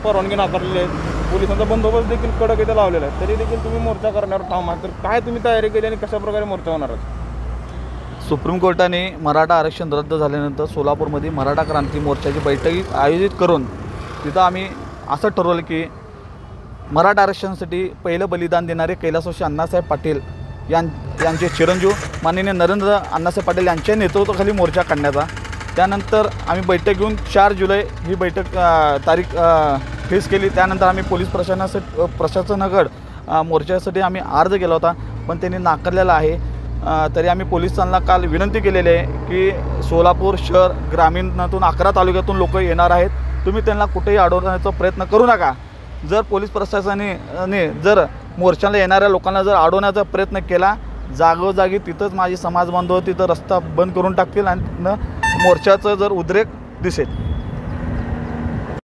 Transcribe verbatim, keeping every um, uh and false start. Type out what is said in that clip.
परवानगी नाकारलेली आहे, पोलिसांचा बंदोबस्त देखील कडक इथे लावलेला आहे, तरी देखील तुम्ही मोर्चा करण्यावर ठाम आहात. तर काय तुम्ही तयारी केली आणि कशा प्रकारे मोर्चा होणार आहात? सुप्रीम कोर्टाने मराठा आरक्षण रद्द झाल्यानंतर सोलापूरमध्ये मराठा क्रांती मोर्चाची बैठकी आयोजित करून तिथं आम्ही असं ठरवलं की मराठा आरक्षणासाठी पहिलं बलिदान देणारे कैलासवासी अण्णासाहेब पाटील यां यांचे चिरंजीव माननीय नरेंद्र अण्णासाहेब पाटील यांच्या नेतृत्वाखाली मोर्चा काढण्याचा. त्यानंतर आम्ही बैठक घेऊन चार जुलै ही बैठक तारीख फिक्स केली. त्यानंतर आम्ही पोलीस प्रशासनासाठी प्रशासनाकडे मोर्चासाठी आम्ही अर्ज केला होता, पण त्यांनी नाकारलेला आहे. तरी आम्ही पोलिसांना काल विनंती केलेली आहे की सोलापूर शहर ग्रामीणातून अकरा तालुक्यातून लोक येणार आहेत, तुम्ही त्यांना कुठेही अडवण्याचा प्रयत्न करू नका. जर पोलीस प्रशासनाने जर मोर्चाला येणाऱ्या लोकांना जर अडवण्याचा प्रयत्न केला, जागोजागी तिथंच माझे समाज बांधव तिथं रस्ता बंद करून टाकतील आणि मोर्चाचं जर उद्रेक दिसेल.